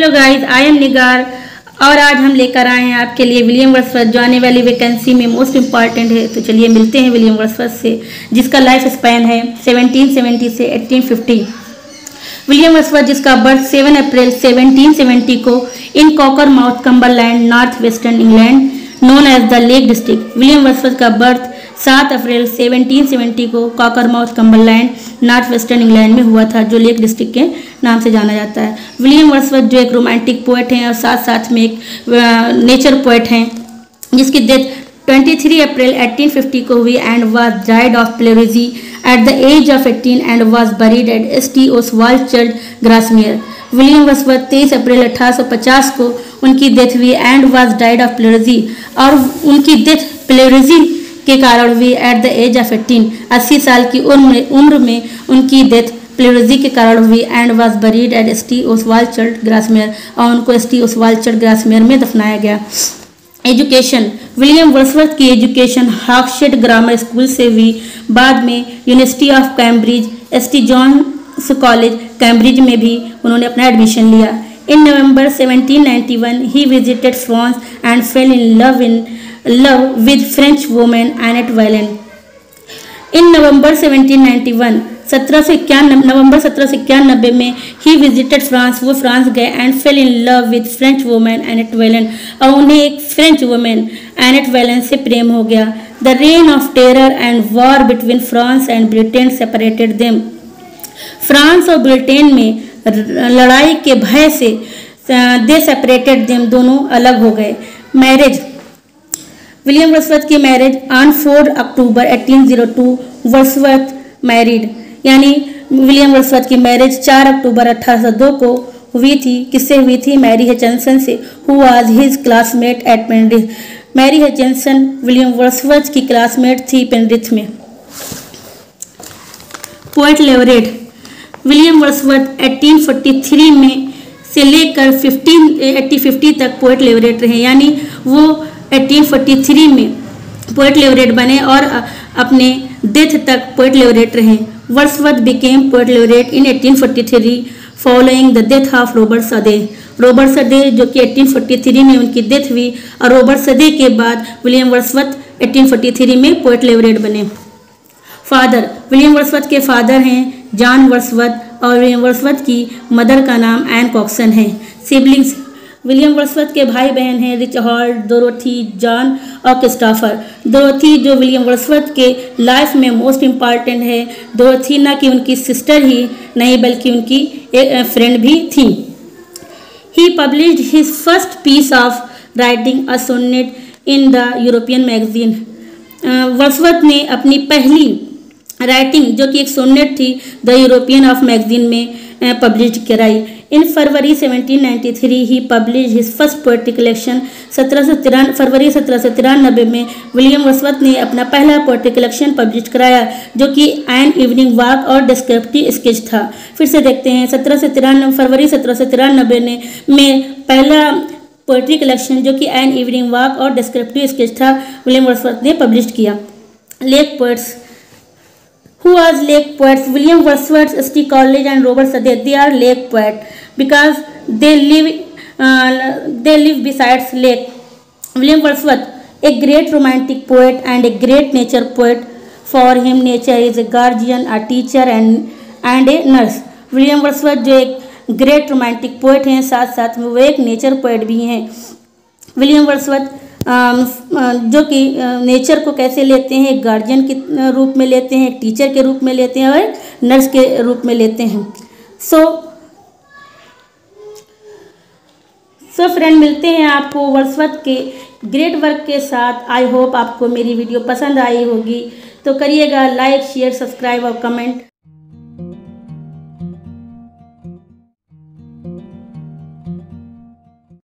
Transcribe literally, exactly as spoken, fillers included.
Hello guys, I am Nigar और आज हम लेकर आए हैं आपके लिए विलियम वर्ड्सवर्थ जो आने वाली वैकेंसी में मोस्ट इम्पॉर्टेंट है। तो चलिए मिलते हैं विलियम वर्ड्सवर्थ से, जिसका लाइफ स्पैन है सेवनटीन सेवेंटी से एटीन फिफ्टी। विलियम वर्ड्सवर्थ जिसका birth seven April seventeen seventy को in Cockermouth Cumberland north western England known as the lake district. William Wordsworth का बर्थ सात अप्रैल सेवनटीन सेवेंटी को Cockermouth Cumberland north western England में हुआ था, जो lake district के नाम से जाना जाता है। विलियम वर्ड्सवर्थ जो एक रोमांटिक पोएट हैं और साथ साथ में एक नेचर पोएट हैं, जिसकी डेथ तेईस अप्रैल एटीन फिफ्टी को हुई and was died of pleurisy at the age of eighteen and was buried at S T Oswald church Grasmere. William Wordsworth तेईस अप्रैल अठारह सौ पचास को उनकी डेथ हुई and was died of pleurisy, और उनकी डेथ प्लेरेजी के कारण हुई at the age of eighteen. अस्सी साल की उम्र उम्र में उनकी डेथ प्लेरेजी के कारण हुई and was buried at S T Oswald church Grasmere, और उनको S T Oswald church Grasmere में दफनाया गया। एजुकेशन, विलियम वर्ड्सवर्थ की एजुकेशन हॉक्सशेड ग्रामर स्कूल से हुई। बाद में university of Cambridge, S T John's college Cambridge में भी उन्होंने अपना एडमिशन लिया। In November seventeen ninety one he visited France and fell in love in love with French women Annette Vallon. In November seventeen ninety one सत्रह सौ इक्यानवे November सत्रह सौ इक्यानबे में ही विजिटेड फ्रांस, वो फ्रांस गए and fell in love with French women Annette Vallon, और उन्हें एक फ्रेंच वुमेन एनेट वैलेन से प्रेम हो गया। The reign of terror and war between France and Britain separated them. France और ब्रिटेन में लड़ाई के भय से दे सेपरेटेड देम, दोनों अलग हो गए। मैरिज, विलियम वर्ड्सवर्थ की marriage on four October eighteen O two Wordsworth married, यानी विलियम वर्ड्सवर्थ की मैरिज चार अक्टूबर अठारह सौ दो को हुई थी। किससे हुई थी? मैरी हचिंसन से, who was his classmate at Penrith. Mary Hutchinson William Wordsworth की क्लासमेट थी पेनरिथ में। Poet laureate, William Wordsworth eighteen forty three में से लेकर फिफ्टीन एटी फिफ्टी तक पोएट लेवरेट रहे, यानी वो एटीन फोर्टी थ्री में पोएट लेवरेट बने और अपने डेथ तक पोएट लेवरेट रहे। Wordsworth became poet laureate in eighteen forty three following the death of Robert Southey. Robert सदे जो कि एटीन फोर्टी थ्री में उनकी डेथ हुई, और रॉबर्ट सदे के बाद William Wordsworth eighteen forty three में पोएट लेवरेट बने। फादर, विलियम वर्ड्सवर्थ के फादर हैं जॉन वर्ड्सवर्थ, और विलियम वर्ड्सवर्थ की मदर का नाम एन कॉक्सन है। सिबलिंग्स, विलियम वर्ड्सवर्थ के भाई बहन हैं रिचर्ड, डोरोथी, जॉन और क्रिस्टोफर। डोरोथी जो विलियम वर्ड्सवर्थ के लाइफ में मोस्ट इम्पॉर्टेंट है। डोरोथी ना कि उनकी सिस्टर ही नहीं बल्कि उनकी एक फ्रेंड भी थी। He published his first piece of writing a sonnet in the European magazine. Wordsworth ने अपनी पहली राइटिंग जो कि एक सोनेट थी द यूरोपियन ऑफ मैगजीन में पब्लिश कराई। In February seventeen ninety three he publish his first poetry collection. सत्रह सौ तिरान फरवरी सत्रह सौ तिरानबे में विलियम वर्ड्सवर्थ ने अपना पहला पोएट्री कलेक्शन पब्लिश कराया, जो कि एन इवनिंग वॉक और डिस्क्रिप्टिव स्केच था। फिर से देखते हैं, सत्रह सौ तिरानबे फरवरी सत्रह सौ तिरानबे ने में पहला पोएट्री कलेक्शन जो कि एन इवनिंग वॉक और डिस्क्रिप्टिव स्केच था, विलियम वर्ड्सवर्थ ने पब्लिश किया। Lake poets, who was lake poets? William Wordsworth, S T Coleridge and Robert Sade, they are lake poet because they live uh, they live besides lake. William Wordsworth, a great romantic poet and a great nature poet. For him nature is a guardian, a teacher and and a nurse. William Wordsworth जो एक great romantic poet हैं, साथ साथ में वो एक nature poet भी हैं। विलियम वर्ड्सवर्थ जो कि नेचर को कैसे लेते हैं, एक गार्जियन के रूप में लेते हैं, एक टीचर के रूप में लेते हैं और नर्स के रूप में लेते हैं। सो सो फ्रेंड, मिलते हैं आपको वर्ड्सवर्थ के ग्रेट वर्क के साथ। आई होप आपको मेरी वीडियो पसंद आई होगी, तो करिएगा लाइक, शेयर, सब्सक्राइब और कमेंट।